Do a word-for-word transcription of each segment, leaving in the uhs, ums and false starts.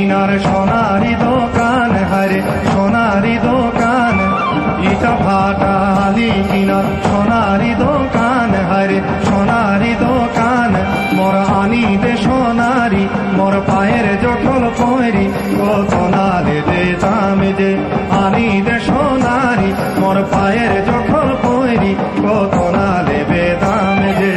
কিনার সোনারি দোকান হারে সোনারি দোকান ইটা ভাটা আলি কিনার সোনারি দোকান হারে সোনারি দোকান মোর আনি দে সোনারি মোর পায়ের জখল পয়রি কত না দেবে দাম যে আনি দে সোনারি মোর পায়ের জখল পয়রি কত না দেবে দাম যে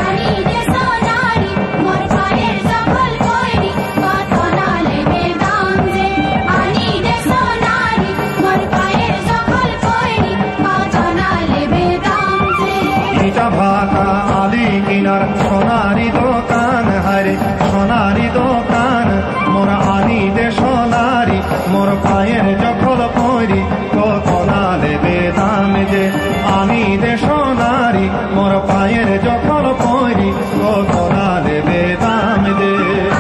ভাটা আলি কিনার সোনারি দোকান হারে সোনারি দোকান মোর আনি দে সোনারি মোর পায়ের জখল পরি কত না দেবে দাম যে আনি দে সোনারি মোর পায়ের জখল পরি কত না দেবে দাম যে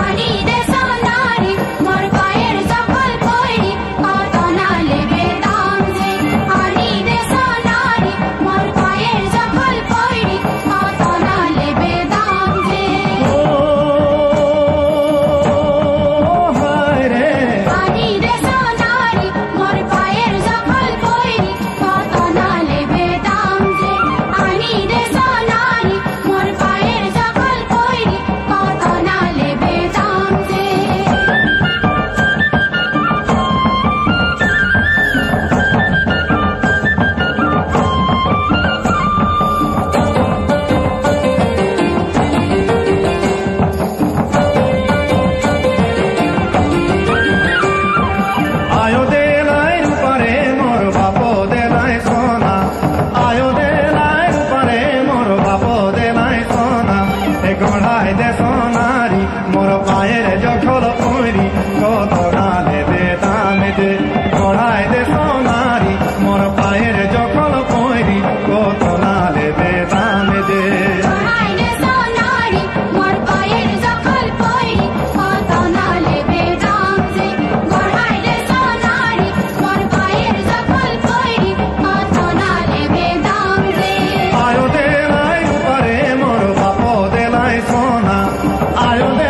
গড়াই দে সোনারি মোর পায়ের জখল পরি কত না দেবে দাম যে গড়াই দে সোনারি মোর পায়ের জখল পরি কত না দেবে দাম যে আয়ো দে